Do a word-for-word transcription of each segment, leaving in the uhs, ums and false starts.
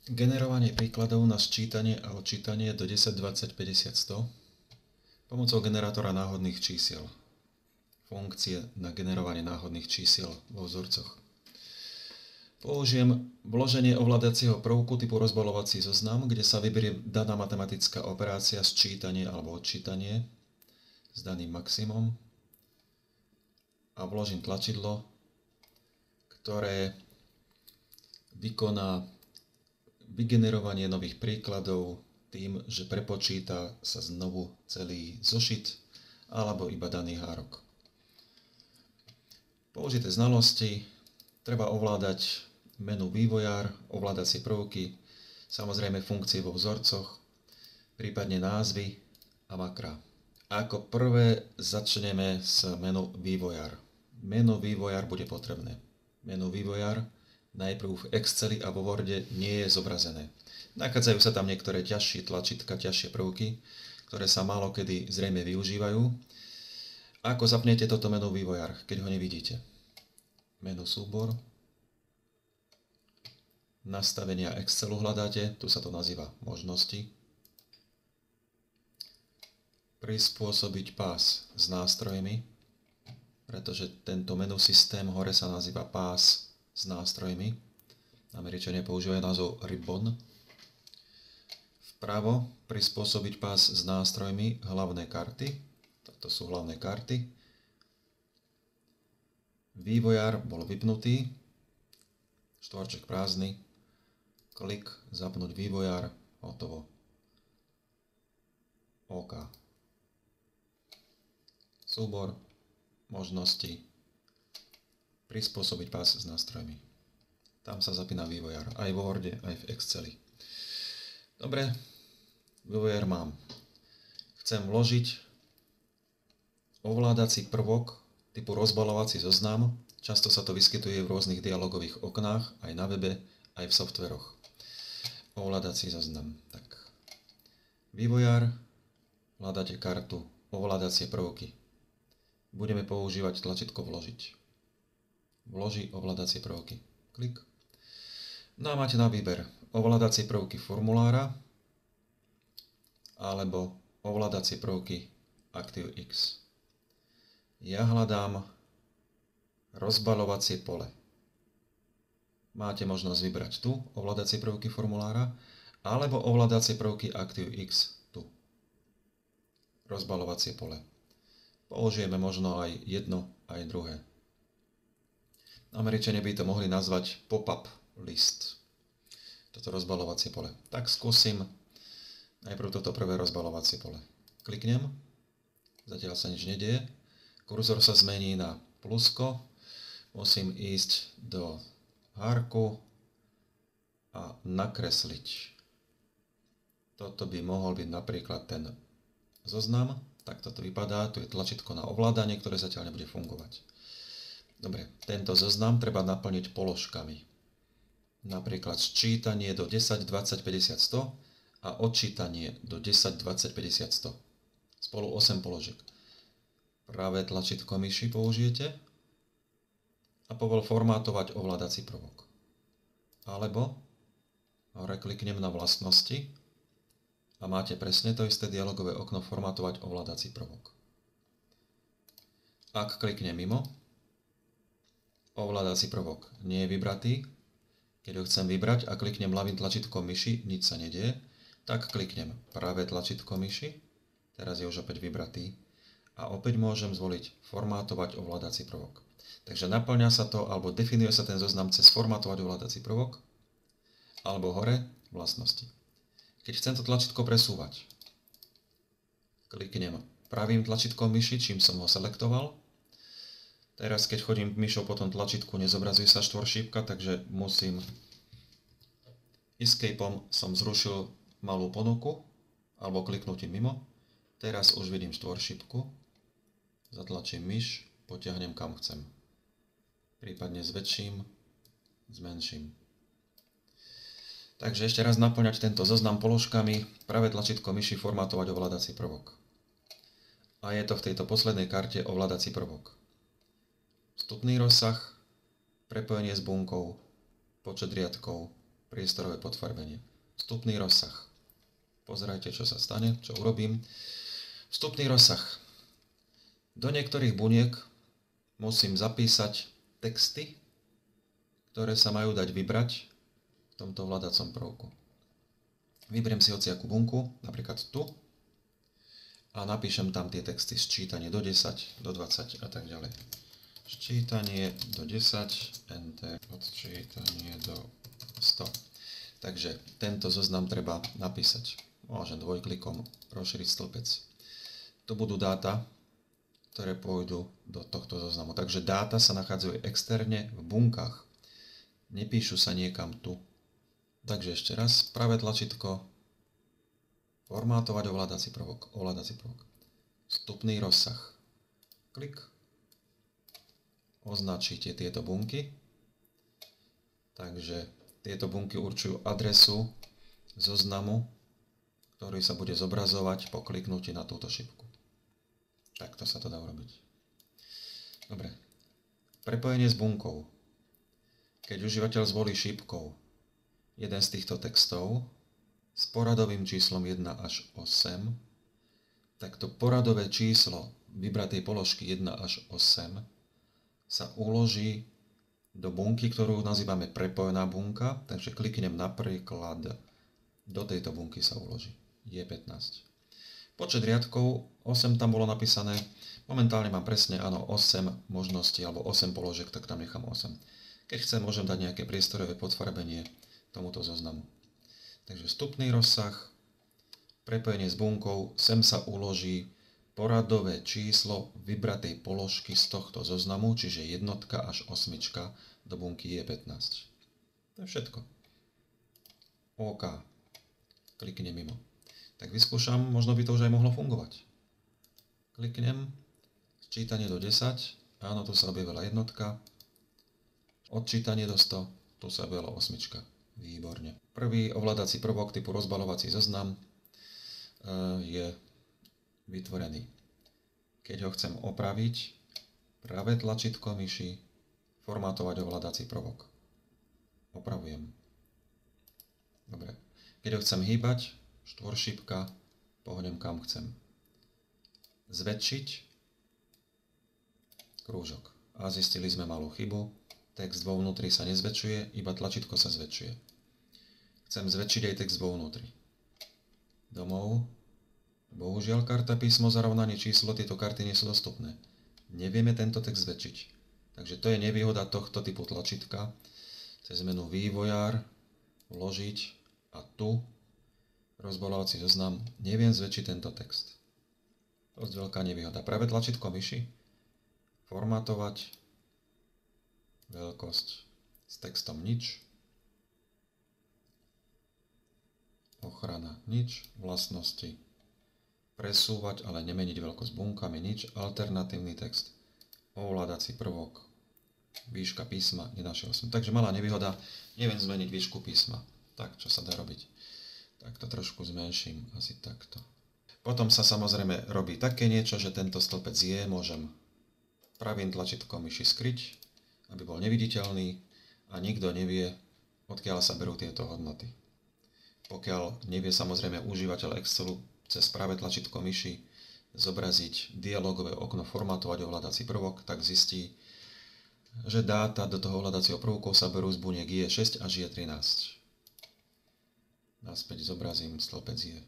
Generovanie príkladov na sčítanie a odčítanie do desať, dvadsať, päťdesiat, sto pomocou generátora náhodných čísiel. Funkcie na generovanie náhodných čísiel vo vzorcoch. Použijem vloženie ovládacieho prvku typu rozbalovací zoznam, kde sa vyberie daná matematická operácia, sčítanie alebo odčítanie s daným maximum a vložím tlačidlo, ktoré vykoná vygenerovanie nových príkladov tým, že prepočíta sa znovu celý zošit alebo iba daný hárok. Použité znalosti treba ovládať menu vývojár, ovládacie prvky, samozrejme funkcie vo vzorcoch, prípadne názvy a makra. Ako prvé začneme s menu vývojár. Menu vývojár bude potrebné. Menu vývojár najprv v Exceli a vo Worde nie je zobrazené. Nachádzajú sa tam niektoré ťažšie tlačítka, ťažšie prvky, ktoré sa málo kedy zrejme využívajú. Ako zapnete toto menu vývojár, keď ho nevidíte? Menu súbor, nastavenia Excelu hľadáte, tu sa to nazýva možnosti. Prispôsobiť pás s nástrojmi, pretože tento menu systém hore sa nazýva pás s nástrojmi. Američania používajú názov ribbon. Vpravo prispôsobiť pás s nástrojmi hlavné karty. Toto sú hlavné karty. Vývojár bol vypnutý. Štvorček prázdny. Klik, zapnúť vývojár. Hotovo. OK. Súbor, možnosti, prispôsobiť pás s nástrojmi. Tam sa zapína vývojár, aj vo Worde, aj v Exceli. Dobre, vývojár mám. Chcem vložiť ovládací prvok typu rozbalovací zoznam. Často sa to vyskytuje v rôznych dialogových oknách, aj na webe, aj v softveroch. Ovládací zoznam. Tak. Vývojár, hľadáte kartu, ovládacie prvky. Budeme používať tlačítko vložiť. Vloží ovládacie prvky. Klik. No a máte na výber ovládacie prvky formulára alebo ovládacie prvky ActiveX. Ja hľadám rozbalovacie pole. Máte možnosť vybrať tu ovládacie prvky formulára alebo ovládacie prvky ActiveX tu. Rozbalovacie pole. Použijeme možno aj jedno, aj druhé. Američania by to mohli nazvať pop-up list. Toto rozbalovacie pole. Tak skúsim najprv toto prvé rozbalovacie pole. Kliknem. Zatiaľ sa nič nedieje. Kurzor sa zmení na plusko. Musím ísť do hárku a nakresliť. Toto by mohol byť napríklad ten zoznam. Tak toto vypadá. Tu je tlačítko na ovládanie, ktoré zatiaľ nebude fungovať. Dobre, tento zoznam treba naplniť položkami. Napríklad sčítanie do desať, dvadsať, päťdesiat, sto a odčítanie do desať, dvadsať, päťdesiat, sto. Spolu osem položiek. Pravé tlačítko myši použijete a povol formátovať ovládací prvok. Alebo hore kliknem na vlastnosti a máte presne to isté dialogové okno formátovať ovládací prvok. Ak kliknem mimo, ovládací prvok nie je vybratý. Keď ho chcem vybrať a kliknem ľavým tlačítkom myši, nič sa nedieje, tak kliknem pravé tlačítko myši, teraz je už opäť vybratý a opäť môžem zvoliť formátovať ovládací prvok. Takže naplňa sa to, alebo definuje sa ten zoznam cez formátovať ovládací prvok, alebo hore vlastnosti. Keď chcem to tlačítko presúvať, kliknem pravým tlačítkom myši, čím som ho selektoval. Teraz, keď chodím myšou po tom tlačítku, nezobrazuje sa štvoršípka, takže musím Escapeom som zrušil malú ponuku, alebo kliknutím mimo. Teraz už vidím štvoršípku. Zatlačím myš, potiahnem kam chcem. Prípadne zväčším, zmenším. Takže ešte raz naplňať tento zoznam položkami, pravé tlačítko myši formátovať ovládací prvok. A je to v tejto poslednej karte ovládací prvok. Vstupný rozsah, prepojenie s bunkou, počet riadkov, priestorové podfarbenie. Vstupný rozsah. Pozerajte, čo sa stane, čo urobím. Vstupný rozsah. Do niektorých buniek musím zapísať texty, ktoré sa majú dať vybrať v tomto ovládacom prvku. Vyberiem si hociakú bunku, napríklad tu, a napíšem tam tie texty sčítanie do desať, do dvadsať a tak ďalej. Sčítanie do desať, enter, odčítanie do sto. Takže tento zoznam treba napísať. Môžem dvojklikom rozšíriť stĺpec. Tu budú dáta, ktoré pôjdu do tohto zoznamu. Takže dáta sa nachádzajú externe v bunkách. Nepíšu sa niekam tu. Takže ešte raz, pravé tlačítko, formátovať ovládací prvok, ovládací prvok. Vstupný rozsah. Klik. Označíte tieto bunky. Takže tieto bunky určujú adresu zoznamu, ktorý sa bude zobrazovať po kliknutí na túto šipku. Takto sa to dá urobiť. Dobre. Prepojenie s bunkou. Keď užívateľ zvolí šípkou jeden z týchto textov s poradovým číslom jeden až osem, tak to poradové číslo vybratej položky jeden až osem sa uloží do bunky, ktorú nazývame prepojená bunka, takže kliknem napríklad, do tejto bunky sa uloží J pätnásť. Počet riadkov, osem tam bolo napísané, momentálne mám presne, áno, osem možností, alebo osem položiek, tak tam nechám osem. Keď chcem, môžem dať nejaké priestorové podfarbenie tomuto zoznamu. Takže vstupný rozsah, prepojenie s bunkou, sem sa uloží poradové číslo vybratej položky z tohto zoznamu, čiže jednotka až osmička do bunky J pätnásť. To je všetko. OK. Kliknem mimo. Tak vyskúšam, možno by to už aj mohlo fungovať. Kliknem, sčítanie do desať, áno, tu sa objavila jednotka, odčítanie do sto, tu sa objavila osmička. Výborne. Prvý ovládací prvok typu rozbaľovací zoznam je vytvorený. Keď ho chcem opraviť, pravé tlačítko myši, formátovať ovládací prvok. Opravujem. Dobre. Keď ho chcem hýbať, štvoršípka, pohnem kam chcem. Zväčšiť, krúžok. A zistili sme malú chybu. Text vo vnútri sa nezväčšuje, iba tlačítko sa zväčšuje. Chcem zväčšiť aj text vo vnútri. Domov. Bohužiaľ, karta, písmo, zarovnanie, číslo, tieto karty nie sú dostupné. Nevieme tento text zväčšiť. Takže to je nevýhoda tohto typu tlačítka. Cez menu vývojár, vložiť a tu rozbaľovací zoznam, neviem zväčšiť tento text. Dosť veľká nevýhoda. Pravé tlačítko myši, formátovať, veľkosť s textom nič, ochrana nič, vlastnosti presúvať, ale nemeniť veľkosť bunkami nič, alternatívny text, ovládací prvok, výška písma, nenašiel som. Takže malá nevýhoda, neviem zmeniť výšku písma. Tak, čo sa dá robiť? Tak to trošku zmenším, asi takto. Potom sa samozrejme robí také niečo, že tento stĺpec je, môžem pravým tlačítkom myši skryť, aby bol neviditeľný a nikto nevie, odkiaľ sa berú tieto hodnoty. Pokiaľ nevie samozrejme užívateľ Excelu cez pravé tlačítko myši zobraziť dialogové okno formátovať ovládací prvok, tak zistí, že dáta do toho ovládacieho prvku sa berú z buniek J šesť až J trinásť. Naspäť zobrazím stĺpec J.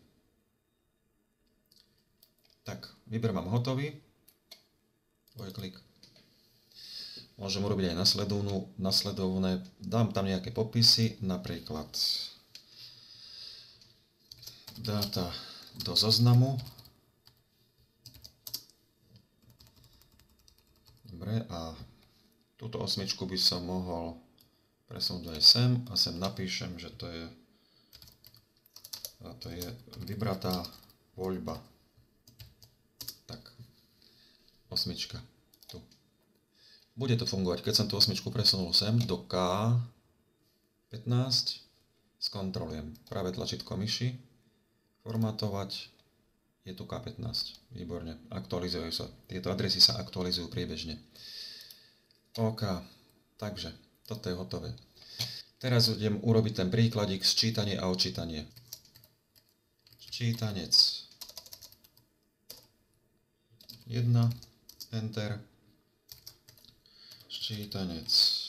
Tak, výber mám hotový. Dvojklik. Môžem urobiť aj nasledovnú, nasledovné. Dám tam nejaké popisy, napríklad dáta do zoznamu. Dobre, a túto osmičku by som mohol presunúť aj sem a sem napíšem, že to je, a to je vybratá voľba. Tak, osmička. Tu. Bude to fungovať, keď som tú osmičku presunul sem do K pätnásť, skontrolujem pravé tlačítko myši, formátovať, je tu K pätnásť, výborne, aktualizujú sa, tieto adresy sa aktualizujú priebežne. OK, takže toto je hotové. Teraz idem urobiť ten príkladík sčítanie a odčítanie. Sčítanec jeden, enter. Sčítanec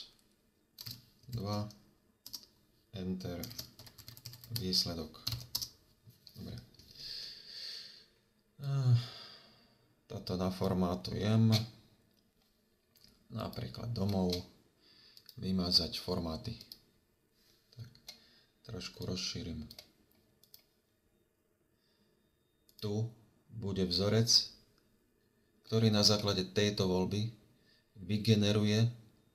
dva, enter. Výsledok. Dobre. Toto naformátujem. Napríklad domov. Vymazať formáty. Tak, trošku rozšírim. Tu bude vzorec, ktorý na základe tejto voľby vygeneruje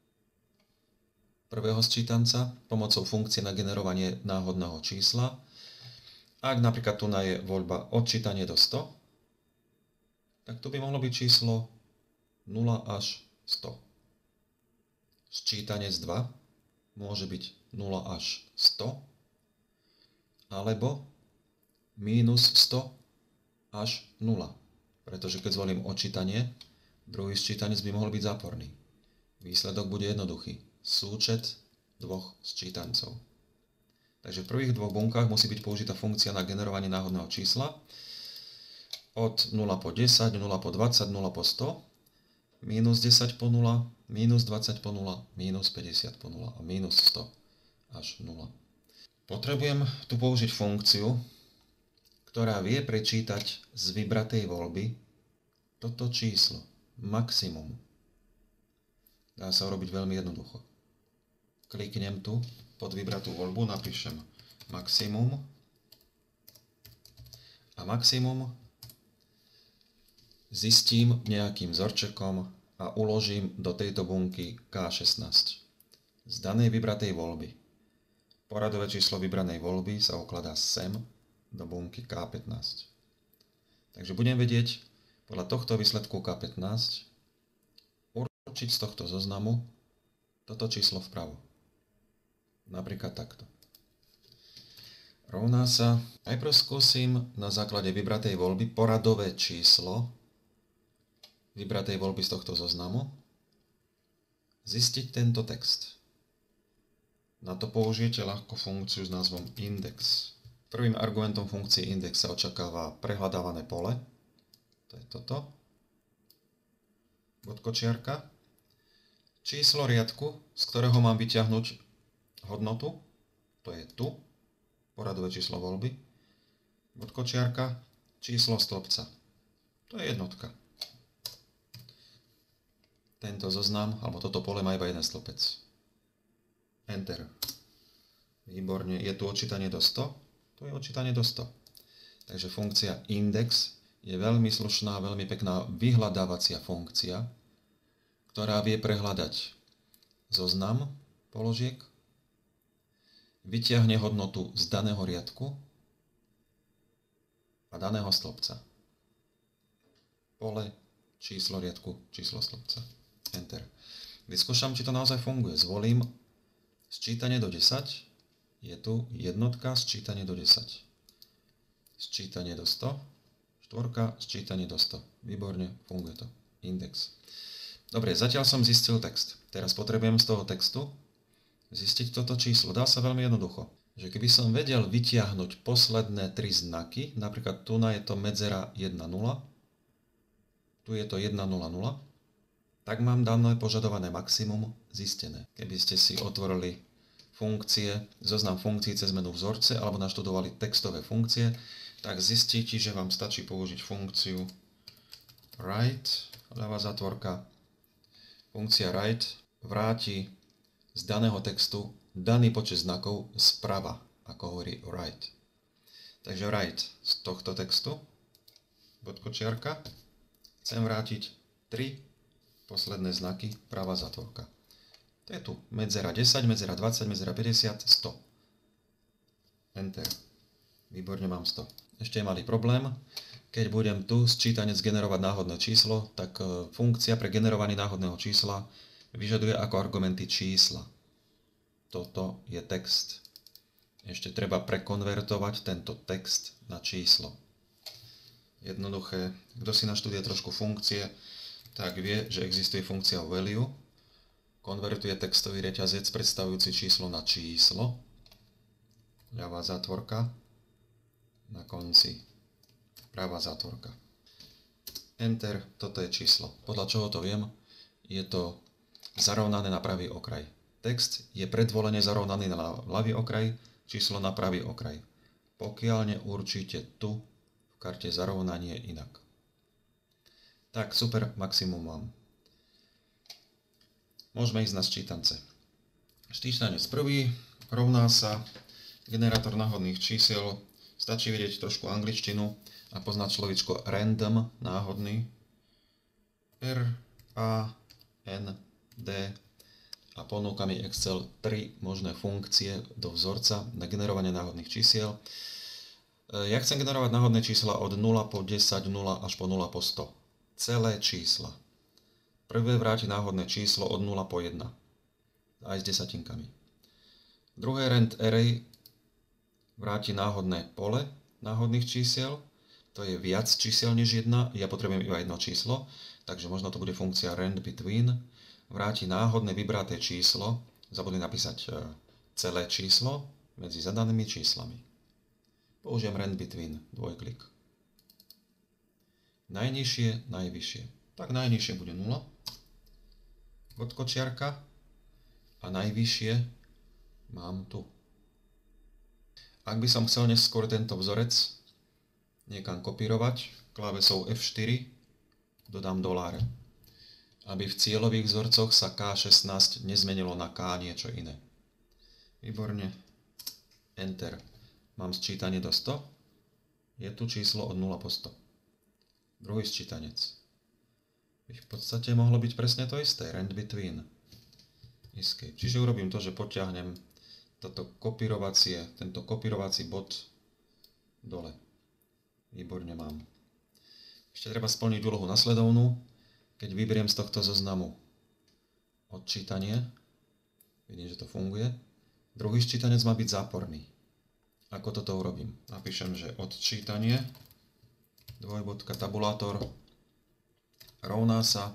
prvého sčítanca pomocou funkcie na generovanie náhodného čísla. Ak napríklad tu je voľba odčítanie do sto, tak tu by mohlo byť číslo nula až sto. Sčítanec dva môže byť nula až sto, alebo mínus sto až nula. Pretože keď zvolím odčítanie, druhý sčítanec by mohol byť záporný. Výsledok bude jednoduchý. Súčet dvoch sčítancov. Takže v prvých dvoch bunkách musí byť použitá funkcia na generovanie náhodného čísla od nula po desať, nula po dvadsať, nula po sto, mínus desať po nula, mínus dvadsať po nula, mínus päťdesiat po nula a mínus sto až nula. Potrebujem tu použiť funkciu, ktorá vie prečítať z vybratej voľby toto číslo, maximum. Dá sa urobiť veľmi jednoducho. Kliknem tu pod vybratú voľbu, napíšem maximum a maximum zistím nejakým vzorčekom a uložím do tejto bunky ká šestnásť z danej vybratej voľby. Poradové číslo vybranej voľby sa ukladá sem do bunky ká pätnásť. Takže budem vedieť podľa tohto výsledku ká pätnásť určiť z tohto zoznamu toto číslo vpravo. Napríklad takto. Rovná sa, najprv skúsim na základe vybratej voľby poradové číslo vybratej voľby z tohto zoznamu zistiť tento text. Na to použijete ľahko funkciu s názvom index. Prvým argumentom funkcie index sa očakáva prehľadávané pole. To je toto. Bodkočiarka. Číslo riadku, z ktorého mám vyťahnuť hodnotu. To je tu. Poradové číslo voľby. Bodkočiarka. Číslo stĺpca. To je jednotka. Tento zoznam, alebo toto pole má iba jeden stĺpec. Enter. Výborne. Je tu odčítanie do sto. Tu je odčítanie do sto. Takže funkcia index je veľmi slušná, veľmi pekná vyhľadávacia funkcia, ktorá vie prehľadať zoznam položiek, vyťahne hodnotu z daného riadku a daného stĺpca. Pole, číslo riadku, číslo stĺpca. Enter. Vyskúšam, či to naozaj funguje. Zvolím sčítanie do desať. Je tu jednotka, sčítanie do desať. Sčítanie do sto. Štvorka, sčítanie do sto. Výborne, funguje to. Index. Dobre, zatiaľ som zistil text. Teraz potrebujem z toho textu zistiť toto číslo. Dá sa veľmi jednoducho. Že keby som vedel vytiahnuť posledné tri znaky, napríklad tu je to medzera jedna nula, tu je to jedna nula nula, tak mám dané požadované maximum zistené. Keby ste si otvorili funkcie, zoznam funkcií cez menu vzorce alebo naštudovali textové funkcie, tak zistíte, že vám stačí použiť funkciu write, ľavá zatvorka. Funkcia write vráti z daného textu daný počet znakov sprava, ako hovorí write. Takže write z tohto textu, bodkočiarka, chcem vrátiť tri posledné znaky, pravá zatvorka. To je tu medzera desať, medzera dvadsať, medzera päťdesiat, sto. Enter. Výborne, mám sto. Ešte je malý problém. Keď budem tu sčítanec generovať náhodné číslo, tak funkcia pre generovanie náhodného čísla vyžaduje ako argumenty čísla. Toto je text. Ešte treba prekonvertovať tento text na číslo. Jednoduché. Kto si naštuduje trošku funkcie, tak vie, že existuje funkcia value, konvertuje textový reťazec predstavujúci číslo na číslo. Ľavá zátvorka. Na konci pravá zátvorka. Enter, toto je číslo. Podľa čoho to viem? Je to zarovnané na pravý okraj. Text je predvolene zarovnaný na ľavý okraj, číslo na pravý okraj. Pokiaľ neurčíte tu v karte zarovnanie inak. Tak, super, maximum mám. Môžeme ísť na ščítance. Ščítanec prvý rovná sa generátor náhodných čísel. Stačí vedieť trošku angličtinu a poznať slovíčko random, náhodný. R, A, N, D a ponúka mi Excel tri možné funkcie do vzorca na generovanie náhodných čísiel. Ja chcem generovať náhodné čísla od nula po desať, nula až po nula po sto. Celé čísla. Prvé vráti náhodné číslo od nula po jeden. Aj s desatinkami. Druhé rand array vráti náhodné pole náhodných čísiel. To je viac čísiel než jedna. Ja potrebujem iba jedno číslo. Takže možno to bude funkcia rand between. Vráti náhodné vybraté číslo. Zabudli napísať celé číslo medzi zadanými číslami. Použijem rand between. Dvojklik. Najnižšie, najvyššie. Tak najnižšie bude nula. Bodkočiarka. A najvyššie mám tu. Ak by som chcel neskôr tento vzorec niekam kopírovať, klávesou F štyri dodám doláre, aby v cieľových vzorcoch sa K šestnásť nezmenilo na K niečo iné. Výborne. Enter. Mám sčítanie do sto. Je tu číslo od nula po sto. Druhý sčítanec. V podstate mohlo byť presne to isté. Rand between. Escape. Čiže urobím to, že potiahnem toto kopírovacie, tento kopírovací bod dole. Výborne mám. Ešte treba splniť úlohu nasledovnú. Keď vyberiem z tohto zoznamu odčítanie, vidím, že to funguje. Druhý sčítanec má byť záporný. Ako toto urobím? Napíšem, že odčítanie dvojbodka tabulátor rovná sa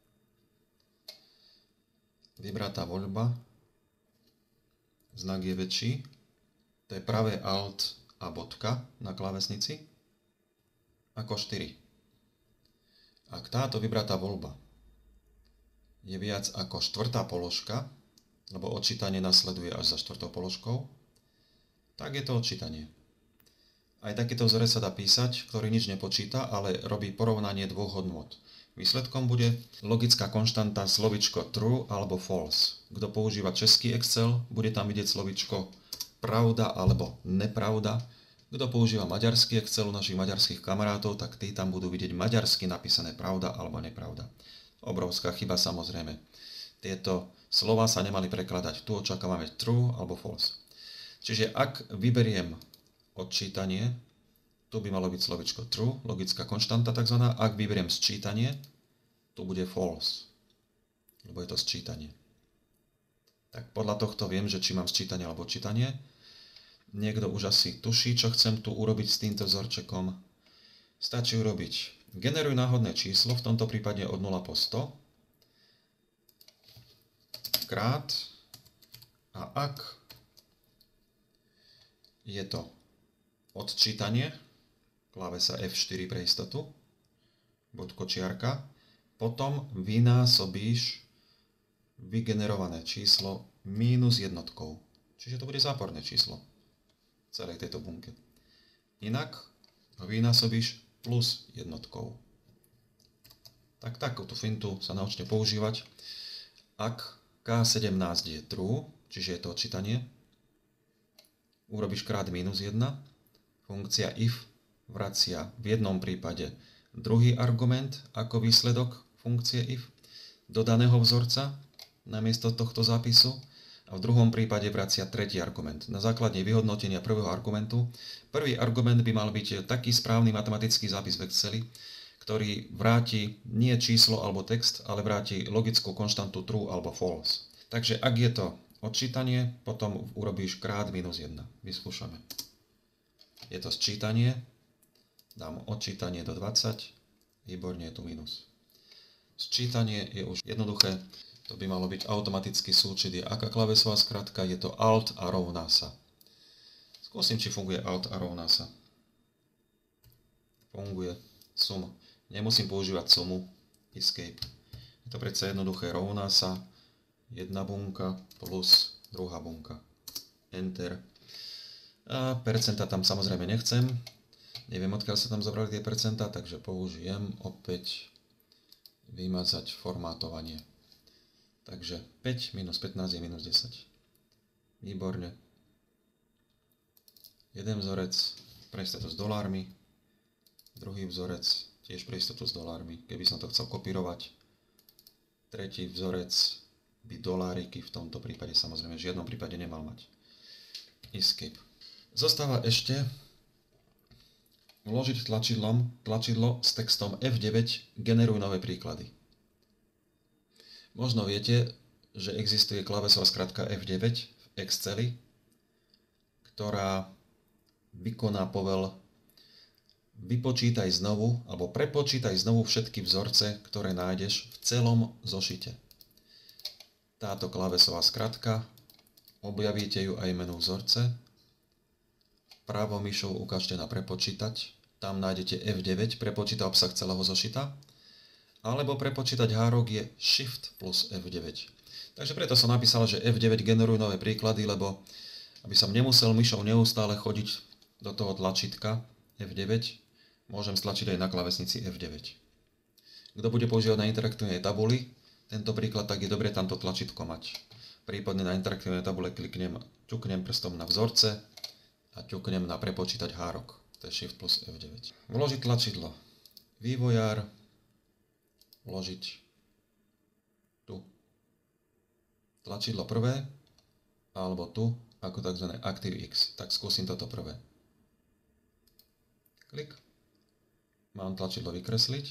vybratá voľba, znak je väčší, to je pravé alt a bodka na klávesnici, ako štyri. Ak táto vybratá voľba je viac ako štvrtá položka, lebo odčítanie nasleduje až za štvrtou položkou, tak je to odčítanie. Aj takýto vzorec sa dá písať, ktorý nič nepočíta, ale robí porovnanie dvoch hodnôt. Výsledkom bude logická konštanta slovičko true alebo false. Kto používa český Excel, bude tam vidieť slovičko pravda alebo nepravda. Kto používa maďarský Excel u našich maďarských kamarátov, tak tí tam budú vidieť maďarsky napísané pravda alebo nepravda. Obrovská chyba samozrejme. Tieto slova sa nemali prekladať. Tu očakávame true alebo false. Čiže ak vyberiem odčítanie, tu by malo byť slovičko true, logická konštanta tzv. Ak vyberiem sčítanie, tu bude false, lebo je to sčítanie. Tak podľa tohto viem, že či mám sčítanie alebo odčítanie. Niekto už asi tuší, čo chcem tu urobiť s týmto vzorčekom. Stačí urobiť generuj náhodné číslo, v tomto prípade od nula po sto, krát, a ak je to odčítanie, klávesa F štyri pre istotu, bodkočiarka, potom vynásobíš vygenerované číslo mínus jednotkou. Čiže to bude záporné číslo celej tejto bunke. Inak ho vynásobíš plus jednotkou. Tak takúto fintu sa naučte používať. Ak K sedemnásť je true, čiže je to odčítanie, urobíš krát mínus jedna, funkcia if vracia v jednom prípade druhý argument ako výsledok funkcie if do daného vzorca namiesto tohto zápisu a v druhom prípade vracia tretí argument. Na základe vyhodnotenia prvého argumentu, prvý argument by mal byť taký správny matematický zápis v Exceli, ktorý vráti nie číslo alebo text, ale vráti logickú konštantu true alebo false. Takže ak je to odčítanie, potom urobíš krát minus jedna. Vyskúšame. Je to sčítanie, dám odčítanie do dvadsať, výborne je tu minus. Sčítanie je už jednoduché. To by malo byť automatický súčet. Je aká klávesová skratka? Je to Alt a rovná sa. Skúsim, či funguje Alt a rovná sa. Funguje. Sum. Nemusím používať sumu. Escape. Je to predsa jednoduché. Rovná sa. Jedna bunka plus druhá bunka. Enter. A percenta tam samozrejme nechcem. Neviem, odkiaľ sa tam zobrali tie percentá, takže použijem opäť vymazať formátovanie. Takže päť minus pätnásť je minus desať. Výborne. Jeden vzorec pre istotu s dolármi. Druhý vzorec tiež pre istotu s dolármi, keby som to chcel kopírovať. Tretí vzorec by doláriky v tomto prípade samozrejme v žiadnom prípade nemal mať. Escape. Zostáva ešte vložiť tlačidlom, tlačidlo s textom F deväť generuj nové príklady. Možno viete, že existuje klávesová skratka F deväť v Exceli, ktorá vykoná povel vypočítaj znovu alebo prepočítaj znovu všetky vzorce, ktoré nájdeš v celom zošite. Táto klávesová skratka, objavíte ju aj menu vzorce. Pravou myšou ukážte na prepočítať, tam nájdete F deväť, prepočíta obsah celého zošita, alebo prepočítať hárok je Shift plus F deväť. Takže preto som napísal, že F deväť generujú nové príklady, lebo aby som nemusel myšou neustále chodiť do toho tlačítka F deväť, môžem stlačiť aj na klávesnici F deväť. Kto bude používať na interaktívnej tabuli tento príklad, tak je dobre tamto tlačítko mať. Prípadne na interaktívnej tabule kliknem, ťuknem prstom na vzorce, a ťuknem na prepočítať hárok. To je Shift plus F deväť. Vložiť tlačidlo. Vývojár. Vložiť tu. Tlačidlo prvé. Alebo tu, ako tzv. ActiveX. Tak skúsim toto prvé. Klik. Mám tlačidlo vykresliť.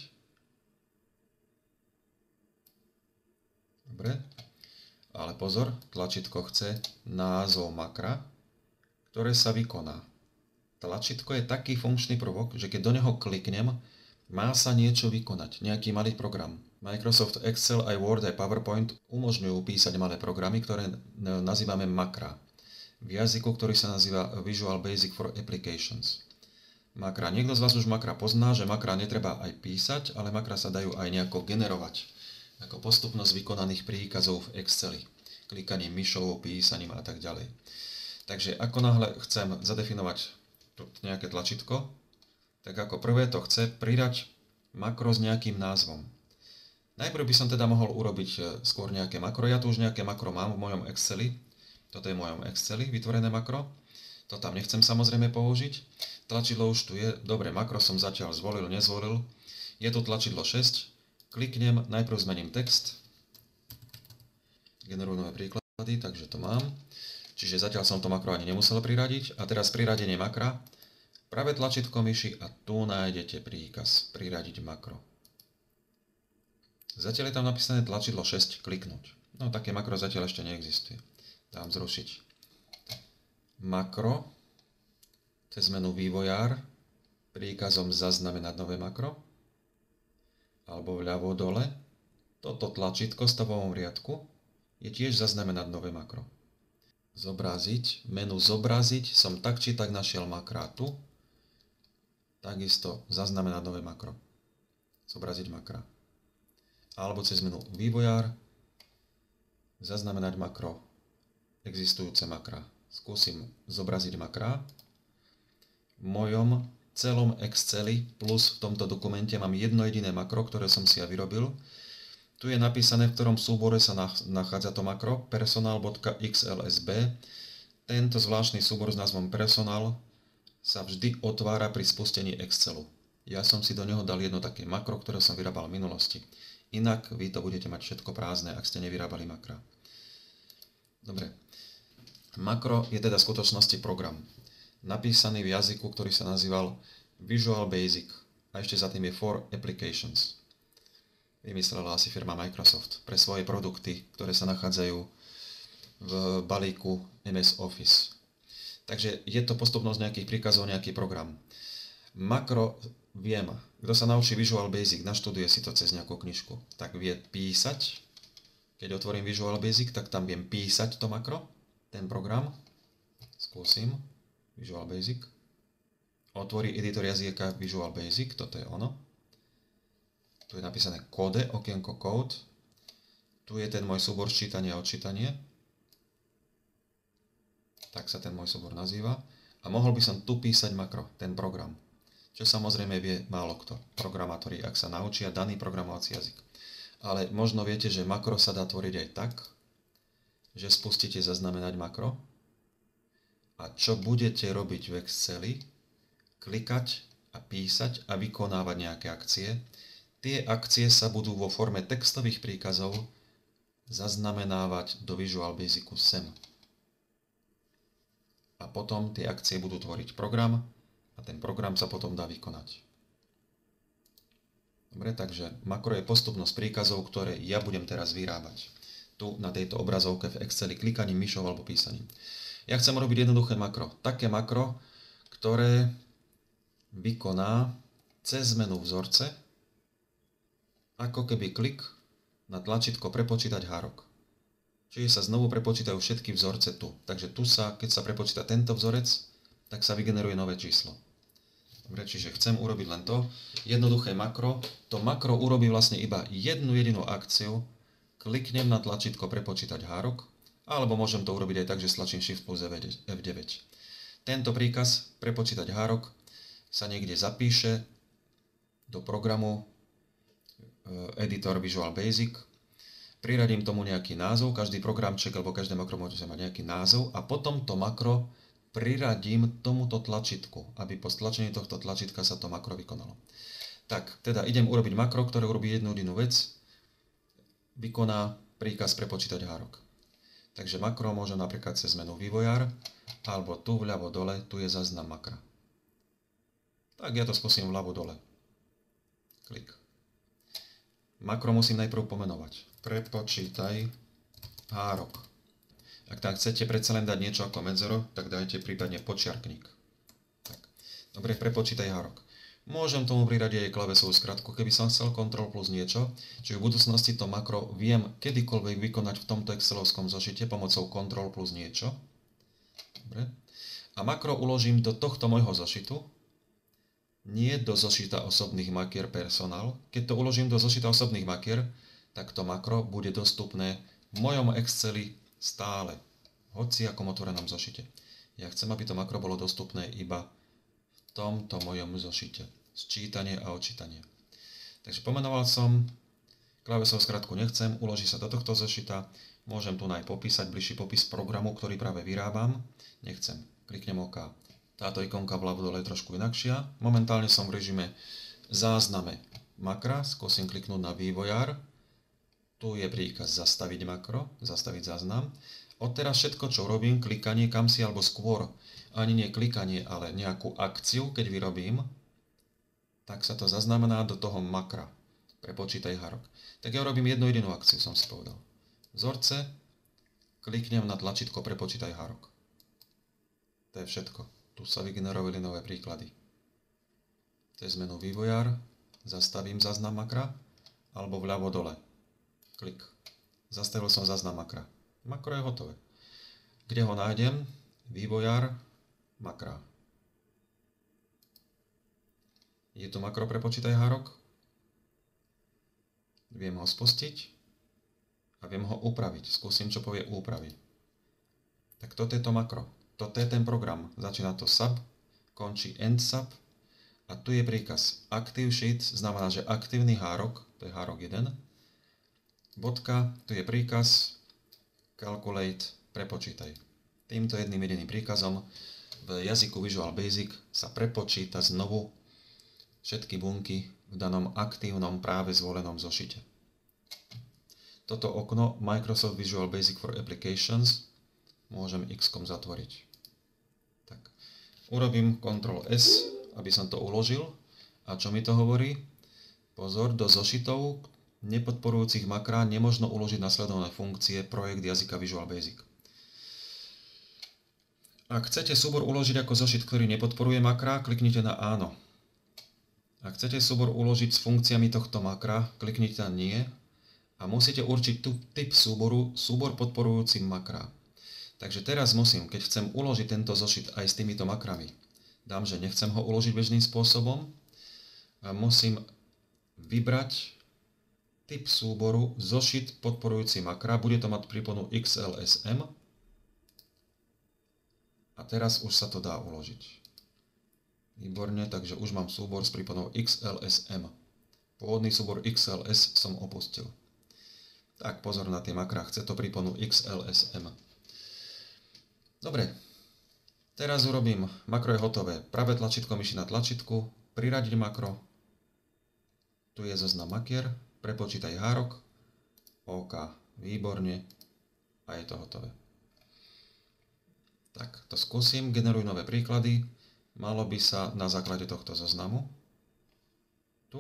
Dobre. Ale pozor, tlačítko chce názov makra, ktoré sa vykoná. Tlačítko je taký funkčný prvok, že keď do neho kliknem, má sa niečo vykonať, nejaký malý program. Microsoft Excel, aj Word, aj PowerPoint umožňujú písať malé programy, ktoré nazývame makra. V jazyku, ktorý sa nazýva Visual Basic for Applications. Makra. Niekto z vás už makra pozná, že makra netreba aj písať, ale makra sa dajú aj nejako generovať. Ako postupnosť vykonaných príkazov v Exceli. Klikaním myšou, písaním a tak ďalej. Takže ako náhle chcem zadefinovať nejaké tlačítko, tak ako prvé to chce pridať makro s nejakým názvom. Najprv by som teda mohol urobiť skôr nejaké makro. Ja tu už nejaké makro mám v mojom Exceli. Toto je v mojom Exceli vytvorené makro. To tam nechcem samozrejme použiť. Tlačidlo už tu je. Dobre, makro som zatiaľ zvolil, nezvolil. Je tu tlačidlo šesť. Kliknem, najprv zmením text. Generujú nové príklady, takže to mám. Čiže zatiaľ som to makro ani nemusel priradiť. A teraz priradenie makra. Pravé tlačítko myši a tu nájdete príkaz priradiť makro. Zatiaľ je tam napísané tlačidlo šesť, kliknúť. No také makro zatiaľ ešte neexistuje. Dám zrušiť. Makro cez menu vývojár príkazom zaznamenať nové makro alebo vľavo dole. Toto tlačítko v stavovom riadku je tiež zaznamenať nové makro. Zobraziť, menu zobraziť som tak či tak našiel makra tu. Takisto zaznamenať nové makro. Zobraziť makra. Alebo cez menu vývojár zaznamenať makro. Existujúce makra. Skúsim zobraziť makra. V mojom celom Exceli plus v tomto dokumente mám jedno jediné makro, ktoré som si ja vyrobil. Tu je napísané, v ktorom súbore sa nachádza to makro personal.xlsb. Tento zvláštny súbor s názvom personal sa vždy otvára pri spustení Excelu. Ja som si do neho dal jedno také makro, ktoré som vyrábal v minulosti. Inak vy to budete mať všetko prázdne, ak ste nevyrábali makra. Dobre. Makro je teda v skutočnosti program. Napísaný v jazyku, ktorý sa nazýval Visual Basic. A ešte za tým je For Applications. Vymyslela asi firma Microsoft pre svoje produkty, ktoré sa nachádzajú v balíku em es Office. Takže je to postupnosť nejakých príkazov, nejaký program. Makro viem, kto sa naučí Visual Basic, naštuduje si to cez nejakú knižku, tak vie písať, Keď otvorím Visual Basic, tak tam viem písať to makro, ten program. Skúsim. Visual Basic. Otvorí editor jazyka Visual Basic, toto je ono. Tu je napísané kode, okienko code. Tu je ten môj súbor sčítanie a odčítanie. Tak sa ten môj súbor nazýva. A mohol by som tu písať makro, ten program. Čo samozrejme vie málo kto, programátori, ak sa naučia daný programovací jazyk. Ale možno viete, že makro sa dá tvoriť aj tak, že spustíte zaznamenať makro a čo budete robiť v Exceli, klikať a písať a vykonávať nejaké akcie. Tie akcie sa budú vo forme textových príkazov zaznamenávať do Visual Basicu sem. A potom tie akcie budú tvoriť program a ten program sa potom dá vykonať. Dobre, takže makro je postupnosť príkazov, ktoré ja budem teraz vyrábať. Tu na tejto obrazovke v Exceli klikaním myšou alebo písaním. Ja chcem robiť jednoduché makro. Také makro, ktoré vykoná cez menu vzorce, ako keby klik na tlačítko prepočítať hárok. Čiže sa znovu prepočítajú všetky vzorce tu. Takže tu sa, keď sa prepočíta tento vzorec, tak sa vygeneruje nové číslo. Dobre, čiže chcem urobiť len to. Jednoduché makro. To makro urobí vlastne iba jednu jedinú akciu. Kliknem na tlačítko prepočítať hárok. Alebo môžem to urobiť aj tak, že stlačím Shift plus F deväť. Tento príkaz prepočítať hárok sa niekde zapíše do programu Editor Visual Basic. Priradím tomu nejaký názov. Každý programček alebo každé makro môže mať nejaký názov. A potom to makro priradím tomuto tlačítku, aby po stlačení tohto tlačítka sa to makro vykonalo. Tak, teda idem urobiť makro, ktoré urobí jednu jedinú vec. Vykoná príkaz prepočítať hárok. Takže makro môžem napríklad cez menu vývojár, alebo tu vľavo dole, tu je záznam makra. Tak ja to skúsim vľavo dole. Klik. Makro musím najprv pomenovať. Prepočítaj hárok. Ak tam chcete predsa len dať niečo ako medzero, tak dajte prípadne počiarkník. Tak. Dobre, prepočítaj hárok. Môžem tomu priradiť aj klávesovú skratku, keby som chcel Ctrl plus niečo, čiže v budúcnosti to makro viem kedykoľvek vykonať v tomto excelovskom zošite pomocou Ctrl plus niečo. Dobre. A makro uložím do tohto môjho zošitu, nie do zošita osobných makier personál. Keď to uložím do zošita osobných makier, tak to makro bude dostupné v mojom Exceli stále, hoci akom otvorenom zošite. Ja chcem, aby to makro bolo dostupné iba v tomto mojom zošite. Sčítanie a odčítanie. Takže pomenoval som, klávesovú skratku nechcem, uloží sa do tohto zošita, môžem tu aj popísať bližší popis programu, ktorý práve vyrábam. Nechcem. Kliknem OK. Táto ikonka vľavo dole je trošku inakšia. Momentálne som v režime zázname makra, skúsim kliknúť na vývojár. Tu je príkaz zastaviť makro, zastaviť záznam. Odteraz všetko, čo robím, klikanie kam si, alebo skôr ani nie klikanie, ale nejakú akciu, keď vyrobím, tak sa to zaznamená do toho makra. Prepočítaj hárok. Tak ja urobím jednu jedinú akciu, som si povedal. Vzorce, kliknem na tlačítko prepočítaj hárok. To je všetko. Tu sa vygenerovali nové príklady. Cez menu vývojár, zastavím záznam makra, alebo vľavo dole. Klik. Zastavil som záznam makra. Makro je hotové. Kde ho nájdem? Vývojár, makra. Je tu makro prepočítaj hárok. Viem ho spustiť a viem ho upraviť. Skúsim, čo povie úpravy. Tak toto je to makro. Toto je ten program. Začína to sub, končí end sub a tu je príkaz active sheet, znamená, že aktívny hárok, to je hárok jeden, bodka, tu je príkaz calculate, prepočítaj. Týmto jedným jediným príkazom v jazyku Visual Basic sa prepočíta znovu všetky bunky v danom aktívnom práve zvolenom zošite. Toto okno Microsoft Visual Basic for Applications môžem X-kom zatvoriť. Tak. Urobím Ctrl S, aby som to uložil. A čo mi to hovorí? Pozor, do zošitov nepodporujúcich makra nemožno uložiť nasledovné funkcie projekt jazyka Visual Basic. Ak chcete súbor uložiť ako zošit, ktorý nepodporuje makra, kliknite na áno. Ak chcete súbor uložiť s funkciami tohto makra, kliknite na nie. a musíte určiť tu typ súboru, súbor podporujúci makrá. Takže teraz musím, keď chcem uložiť tento zošit aj s týmito makrami, dám, že nechcem ho uložiť bežným spôsobom, a musím vybrať typ súboru zošit podporujúci makrá, bude to mať príponu X L S M a teraz už sa to dá uložiť. Výborne, takže už mám súbor s príponou X L S M. Pôvodný súbor X L S som opustil. Tak pozor na tie makrá, chce to príponu X L S M. Dobre, teraz urobím, makro je hotové. Pravé tlačítko myši na tlačítku, priradiť makro. Tu je zoznam makier, prepočítaj hárok. OK, výborne. A je to hotové. Tak, to skúsim, generuj nové príklady. Malo by sa na základe tohto zoznamu tu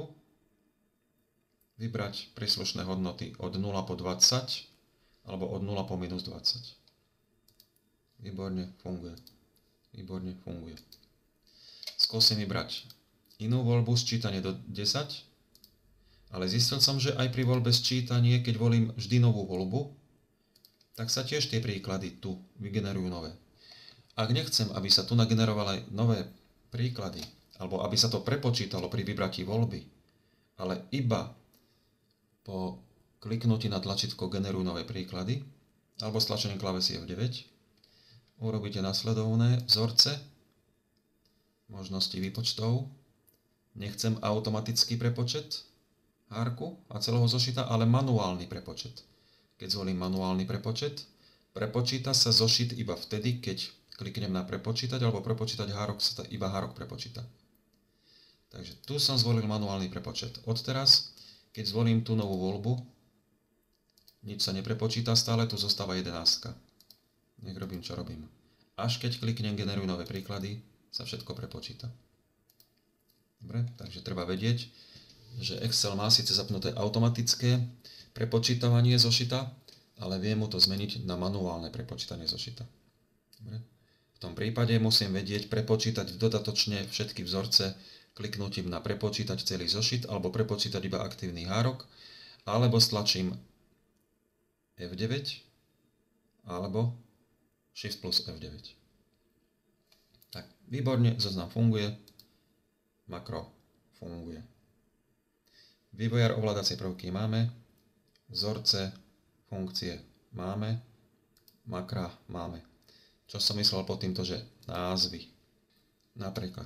vybrať príslušné hodnoty od nula po dvadsať alebo od nula po minus dvadsať. Výborne, funguje. Výborne, funguje. Skúsim vybrať inú voľbu, sčítanie do desať, ale zistil som, že aj pri voľbe sčítanie, keď volím vždy novú voľbu, tak sa tiež tie príklady tu vygenerujú nové. Ak nechcem, aby sa tu nagenerovali nové príklady, alebo aby sa to prepočítalo pri vybratí voľby, ale iba po kliknutí na tlačítko generuj nové príklady, alebo stlačením klávesy F deväť, urobíte nasledovné vzorce, možnosti výpočtov, nechcem automatický prepočet hárku a celého zošita, ale manuálny prepočet. Keď zvolím manuálny prepočet, prepočíta sa zošit iba vtedy, keď kliknem na prepočítať, alebo prepočítať hárok, sa iba hárok prepočíta. Takže tu som zvolil manuálny prepočet. Odteraz, keď zvolím tú novú voľbu, nič sa neprepočíta, stále tu zostáva jedenástka. Nech robím, čo robím. Až keď kliknem generuj nové príklady, sa všetko prepočíta. Dobre, takže treba vedieť, že Excel má síce zapnuté automatické prepočítavanie zošita, ale vie mu to zmeniť na manuálne prepočítanie zošita. Dobre. V tom prípade musím vedieť prepočítať dodatočne všetky vzorce kliknutím na prepočítať celý zošit alebo prepočítať iba aktívny hárok, alebo stlačím F deväť alebo Shift plus F deväť. Tak, výborne, zoznam funguje, makro funguje. Vývojár ovládacie prvky máme, vzorce, funkcie máme, makra máme. Čo som myslel pod týmto, že názvy. Napríklad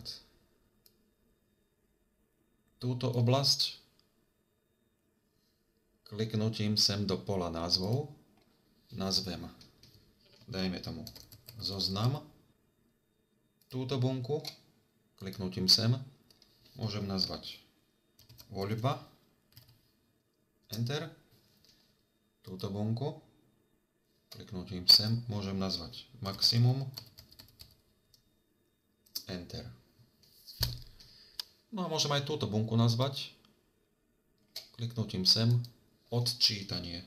túto oblasť kliknutím sem do pola názvov nazvem, dajme tomu zoznam. Túto bunku kliknutím sem môžem nazvať voľba, Enter. Túto bunku kliknutím sem môžem nazvať maximum, Enter. No a môžem aj túto bunku nazvať kliknutím sem odčítanie,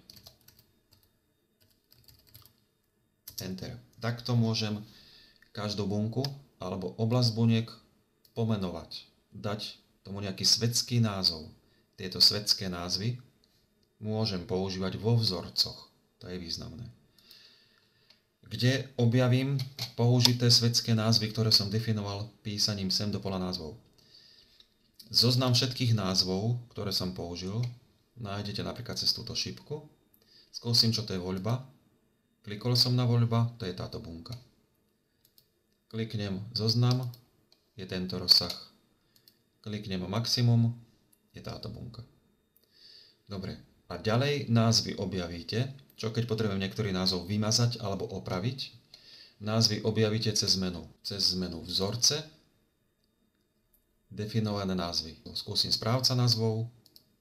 Enter. Takto môžem každú bunku alebo oblasť buniek pomenovať, dať tomu nejaký svetský názov. Tieto svetské názvy môžem používať vo vzorcoch. To je významné. Kde objavím použité svetské názvy, ktoré som definoval písaním sem do pola názvov. Zoznam všetkých názvov, ktoré som použil, nájdete napríklad cez túto šípku. Skúsim, čo to je voľba. Klikol som na voľba, to je táto bunka. Kliknem zoznam, je tento rozsah. Kliknem maximum, je táto bunka. Dobre, a ďalej názvy objavíte. Čo keď potrebujem niektorý názov vymazať alebo opraviť? Názvy objavíte cez menu. Cez menu vzorce, definované názvy. Skúsim správca názvov.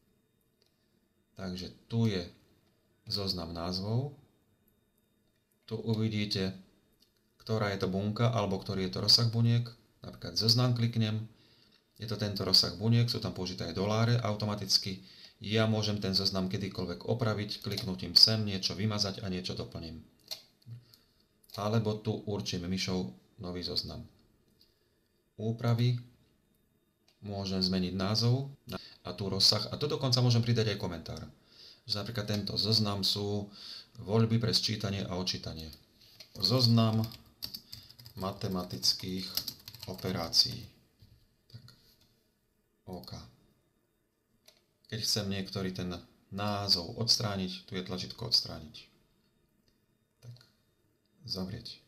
Takže tu je zoznam názvov. Tu uvidíte, ktorá je to bunka alebo ktorý je to rozsah buniek. Napríklad zoznam kliknem. Je to tento rozsah buniek, sú tam použité aj doláre automaticky. Ja môžem ten zoznam kedykoľvek opraviť, kliknutím sem, niečo vymazať a niečo doplním. Alebo tu určím myšou nový zoznam. Úpravy, môžem zmeniť názov a tu rozsah a tu dokonca môžem pridať aj komentár. že napríklad tento zoznam sú voľby pre sčítanie a odčítanie. Zoznam matematických operácií. Tak. OK. Keď chcem niektorý ten názov odstrániť, tu je tlačítko odstrániť. Tak. Zavrieť.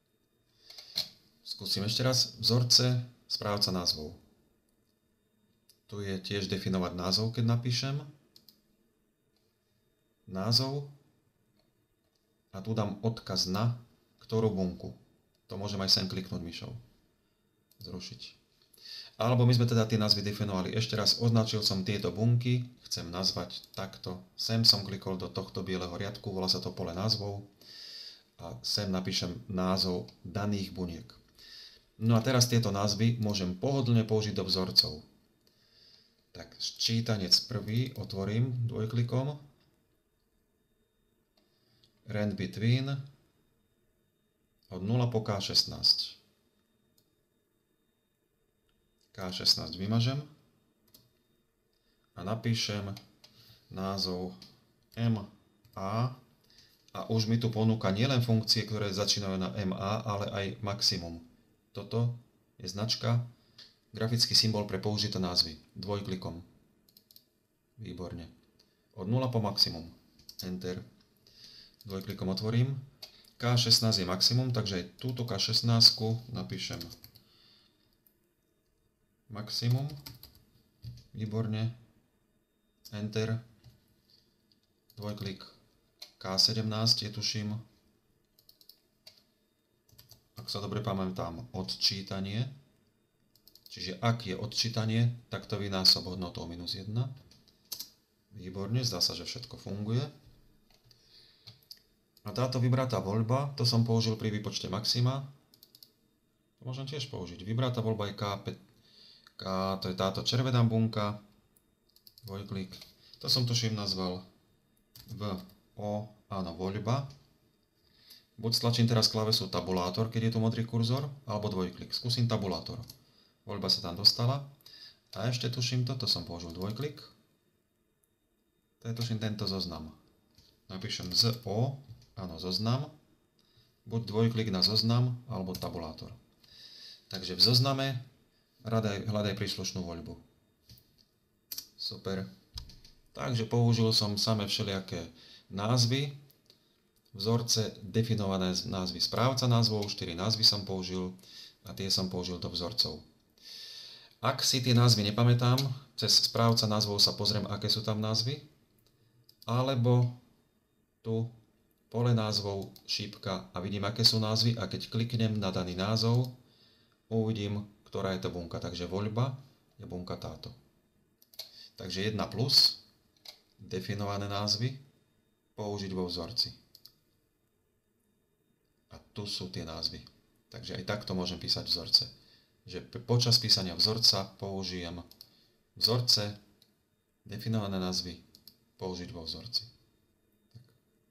Skúsim ešte raz. Vzorce, správca názvov. Tu je tiež definovať názov, keď napíšem. Názov. A tu dám odkaz na ktorú bunku. To môžem aj sem kliknúť myšou. Zrušiť. Alebo my sme teda tie názvy definovali. Ešte raz označil som tieto bunky. Chcem nazvať takto. Sem som klikol do tohto bieleho riadku. Volá sa to pole názvov. A sem napíšem názov daných buniek. No a teraz tieto názvy môžem pohodlne použiť do vzorcov. Tak, sčítanec prvý otvorím dvojklikom. Rand between od nula po ká šestnásť. ká šestnásť vymažem a napíšem názov em á a už mi tu ponúka nielen funkcie, ktoré začínajú na em á, ale aj maximum. Toto je značka, grafický symbol pre použité názvy. Dvojklikom. Výborne. Od nula po maximum. Enter. Dvojklikom otvorím. ká šestnásť je maximum, takže aj túto ká šestnásť napíšem maximum. Výborne. Enter. Dvojklik. ká sedemnásť je tuším. Ak sa dobre pamätám, odčítanie. Čiže ak je odčítanie, tak to vynásob hodnotou minus jeden. Výborne, zdá sa, že všetko funguje. A táto vybratá voľba, to som použil pri výpočte maxima. To môžem tiež použiť. Vybratá voľba je ká päť. K, to je táto červená bunka. Dvojklik. To som tuším nazval V, O, áno, voľba. Buď stlačím teraz klávesu tabulátor, keď je tu modrý kurzor, alebo dvojklik. Skúsim tabulátor. Voľba sa tam dostala. A ešte tuším, toto som použil dvojklik. To je tuším tento zoznam. Napíšem z O, áno, zoznam. Buď dvojklik na zoznam, alebo tabulátor. Takže v zozname hľadaj, hľadaj príslušnú voľbu. Super. Takže použil som samé všelijaké názvy, vzorce, definované názvy správca názvov, štyri názvy som použil a tie som použil do vzorcov. Ak si tie názvy nepamätám, cez správca názvov sa pozriem, aké sú tam názvy, alebo tu pole názvov, šípka a vidím, aké sú názvy a keď kliknem na daný názov, uvidím, ktorá je to bunka. Takže voľba je bunka táto. Takže jedna plus, definované názvy, použiť vo vzorci. A tu sú tie názvy. Takže aj takto môžem písať vzorce. Že počas písania vzorca použijem vzorce, definované názvy, použiť vo vzorci. Tak.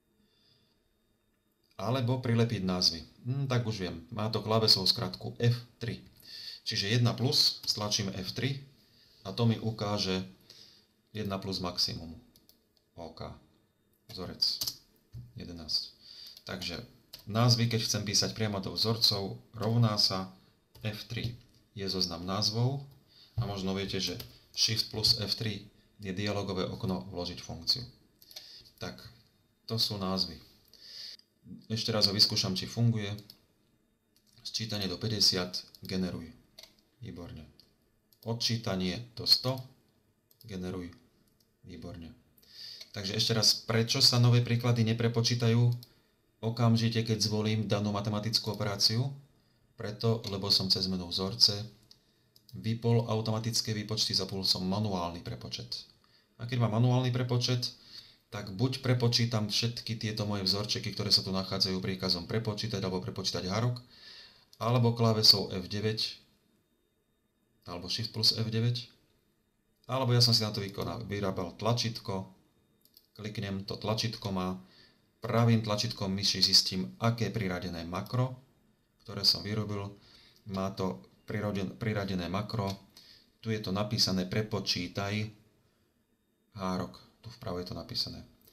Alebo prilepiť názvy. Hm, tak už viem. Má to klávesovú skratku ef tri. Čiže jedna plus, stlačím ef tri a to mi ukáže jedna plus maximum. OK. Vzorec jedenásť. Takže názvy, keď chcem písať priamo do vzorcov, rovná sa ef tri. Je zoznam názvov a možno viete, že Shift plus ef tri je dialogové okno vložiť funkciu. Tak, to sú názvy. Ešte raz ho vyskúšam, či funguje. Sčítanie do päťdesiat, generuj. Výborne. Odčítanie do sto, generuj. Výborne. Takže ešte raz, prečo sa nové príklady neprepočítajú okamžite, keď zvolím danú matematickú operáciu? Preto, lebo som cez menu vzorce vypol automatické výpočty, zapol som manuálny prepočet. A keď mám manuálny prepočet, tak buď prepočítam všetky tieto moje vzorčeky, ktoré sa tu nachádzajú príkazom prepočítať alebo prepočítať hárok, alebo klávesou ef deväť, alebo Shift plus ef deväť, alebo ja som si na to vykonal, vyrábal tlačítko, kliknem, to tlačítko má, pravým tlačítkom myši zistím, aké priradené makro, ktoré som vyrobil, má to priradené makro, tu je to napísané prepočítaj hárok, tu vpravo je to napísané.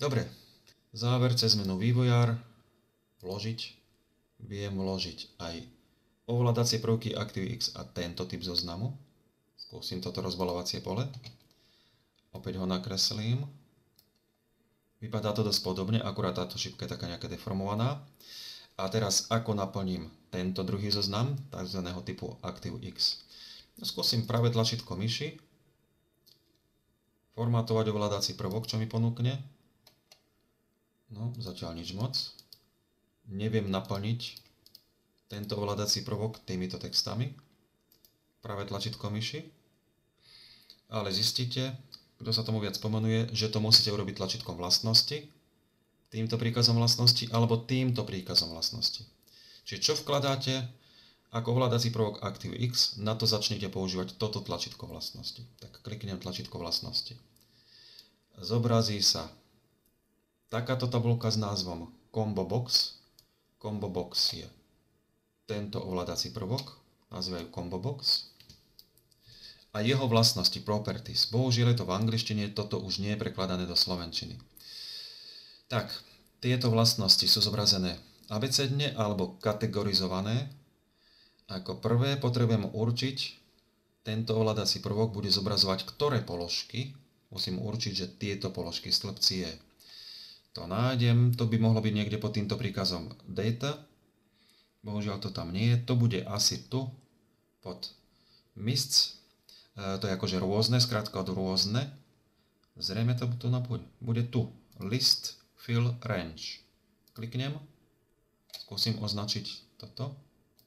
Dobre. Záver cez menu vývojár. Vložiť. Viem vložiť aj ovládacie prvky ActiveX a tento typ zoznamu. Skúsim toto rozbalovacie pole. Opäť ho nakreslím. Vypadá to dosť podobne, akurát táto šipka je taká nejaká deformovaná. A teraz ako naplním tento druhý zoznam, tzv. Typu ActiveX. Skúsim pravé tlačítko myši. Formátovať ovládací prvok, čo mi ponúkne. No, zatiaľ nič moc. Neviem naplniť tento ovládací prvok týmito textami. Pravé tlačítko myši. Ale zistíte, kto sa tomu viac pomenuje, že to musíte urobiť tlačítkom vlastnosti, týmto príkazom vlastnosti alebo týmto príkazom vlastnosti. Čiže čo vkladáte ako ovládací prvok ActiveX, na to začnete používať toto tlačítko vlastnosti. Tak kliknem tlačítko vlastnosti. Zobrazí sa takáto tabuľka s názvom Combo Box. Combo Box je tento ovládací prvok, nazývajú Combo Box. A jeho vlastnosti, properties. Bohužiaľ je to v angličtine, toto už nie je prekladané do slovenčiny. Tak, tieto vlastnosti sú zobrazené abecedne alebo kategorizované. Ako prvé potrebujem určiť, tento ovládací prvok bude zobrazovať ktoré položky. Musím určiť, že tieto položky stĺpci je. To nájdem, to by mohlo byť niekde pod týmto príkazom data. Bohužiaľ to tam nie je, to bude asi tu pod mists. To je akože rôzne, skrátka od rôzne. Zrejme to tu bude. Bude tu. List, fill, range. Kliknem. Skúsim označiť toto.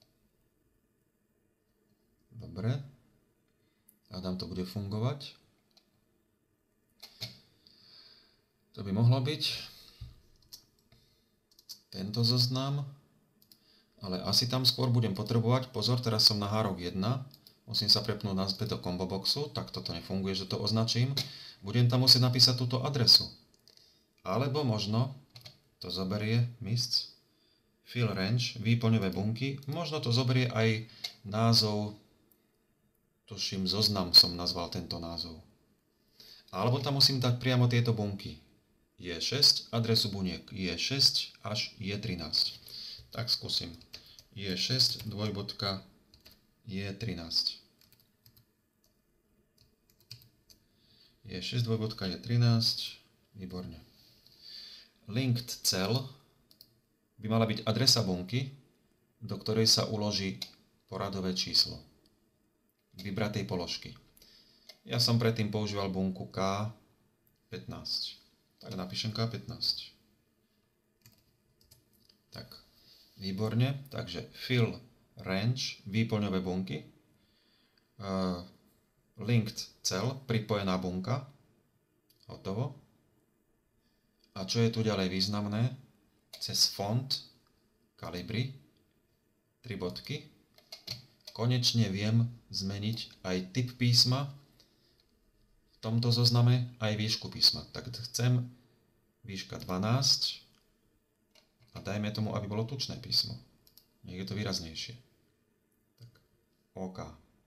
Dobre. Hádam, to bude fungovať. To by mohlo byť tento zoznam. Ale asi tam skôr budem potrebovať. Pozor, teraz som na hárok jeden. Musím sa prepnúť naspäť do combo boxu, tak toto nefunguje, že to označím. Budem tam musieť napísať túto adresu. Alebo možno to zoberie mists, fill range, výplňové bunky. Možno to zoberie aj názov, tuším zoznam som nazval tento názov. Alebo tam musím dať priamo tieto bunky. je šesť, adresu buniek je šesť až je trinásť. Tak skúsim. je šesť, dvojbodka, je trinásť. je šesť, dvojbodka, je trinásť. Výborne. Linked cell by mala byť adresa bunky, do ktorej sa uloží poradové číslo vybratej položky. Ja som predtým používal bunku ká pätnásť. Tak napíšem ká pätnásť. Tak, výborne. Takže fill range, výplňové bunky. Uh, linked cell, pripojená bunka. Hotovo. A čo je tu ďalej významné? Cez font, kalibry, tri bodky. Konečne viem zmeniť aj typ písma v tomto zozname, aj výšku písma. Tak chcem výška dvanásť a dajme tomu, aby bolo tučné písmo. Nech je to výraznejšie. Tak, OK.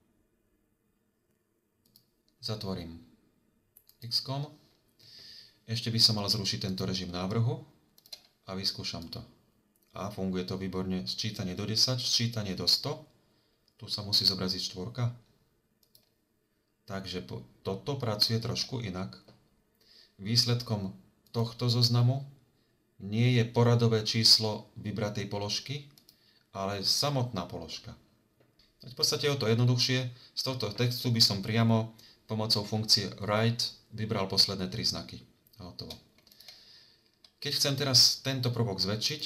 Zatvorím iks kom. Ešte by som mal zrušiť tento režim návrhu a vyskúšam to. A funguje to výborne. Sčítanie do desať, sčítanie do sto. Tu sa musí zobraziť štvorka. Takže toto pracuje trošku inak. Výsledkom tohto zoznamu nie je poradové číslo vybratej položky, ale samotná položka. V podstate o to jednoduchšie. Z tohto textu by som priamo pomocou funkcie write vybral posledné tri znaky. A hotovo. Keď chcem teraz tento prvok zväčšiť,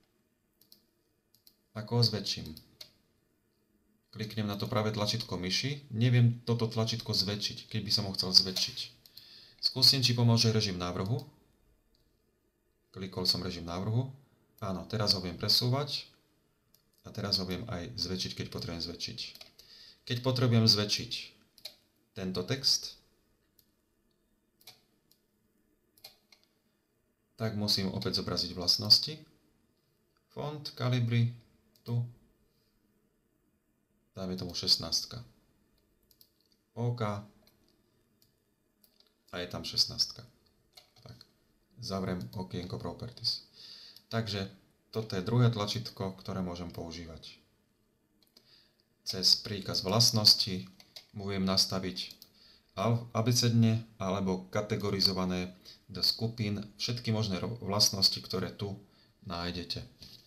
ako ho zväčším? Kliknem na to pravé tlačítko myši. Neviem toto tlačítko zväčšiť, keď by som ho chcel zväčšiť. Skúsim, či pomôže režim návrhu. Klikol som režim návrhu. Áno, teraz ho viem presúvať. A teraz ho viem aj zväčšiť, keď potrebujem zväčšiť. Keď potrebujem zväčšiť tento text, tak musím opäť zobraziť vlastnosti. Font, kalibry, tu. Dáme tomu šestnásť. OK. A je tam šestnásť. Tak. zavriem okienko Properties. Takže toto je druhé tlačítko, ktoré môžem používať. Cez príkaz vlastnosti môžem nastaviť abecedne alebo kategorizované do skupín všetky možné vlastnosti, ktoré tu nájdete.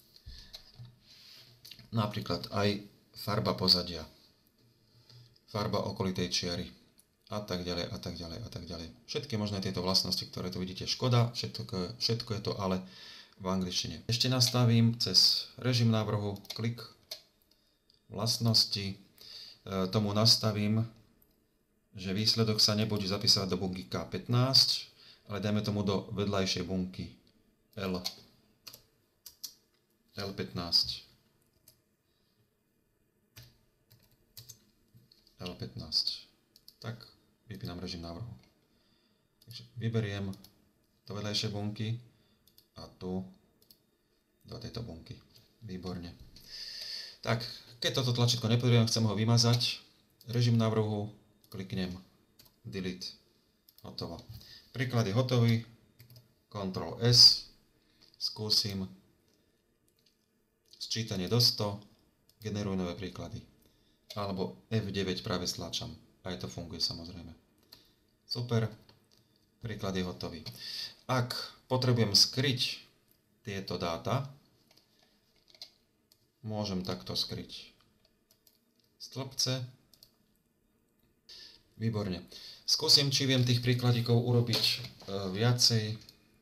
Napríklad aj farba pozadia, farba okolitej čiary a tak ďalej a tak ďalej a tak ďalej. Všetky možné tieto vlastnosti, ktoré tu vidíte, škoda, všetko, všetko je to ale v angličtine. Ešte nastavím cez režim návrhu, klik, vlastnosti, e, tomu nastavím, že výsledok sa nebude zapísať do bunky ká pätnásť, ale dajme tomu do vedľajšej bunky L. el pätnásť. el pätnásť. Tak, vypínam režim návrhu. Takže vyberiem do vedľajšej bunky a tu do tejto bunky. Výborne. Tak, keď toto tlačítko nepotrebujem, chcem ho vymazať, režim návrhu, kliknem delete, hotovo. Príklad je hotový, kontrol es, skúsim, sčítanie do sto, generuj nové príklady. Alebo ef deväť práve stlačam. Aj to funguje samozrejme. Super, príklad je hotový. Ak potrebujem skryť tieto dáta, môžem takto skryť stĺpce. Výborne. Skúsim, či viem tých príkladíkov urobiť e, viacej.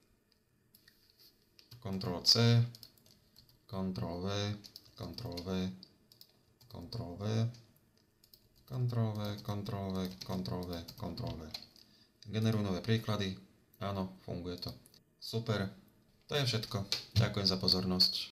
kontrol C, kontrol V, kontrol V, kontrol V, kontrol V, kontrol V, kontrol V, kontrol V. Generuj nové príklady. Áno, funguje to. Super. To je všetko. Ďakujem za pozornosť.